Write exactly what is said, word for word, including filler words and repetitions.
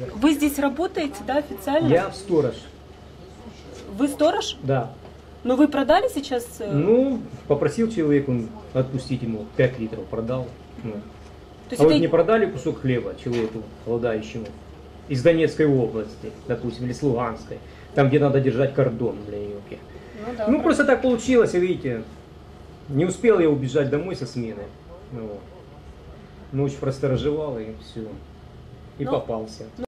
Вы здесь работаете, да, официально? Я сторож. Вы сторож? Да. Но вы продали сейчас? Ну, попросил человеку отпустить ему пять литров, продал. Ну. То есть а это... вот не продали кусок хлеба человеку, голодающему, из Донецкой области, допустим, или с Луганской, там, где надо держать кордон для елки. Ну, да, ну просто так получилось, видите, не успел я убежать домой со смены. Ну, ночь просторожевал и все, и Но... попался.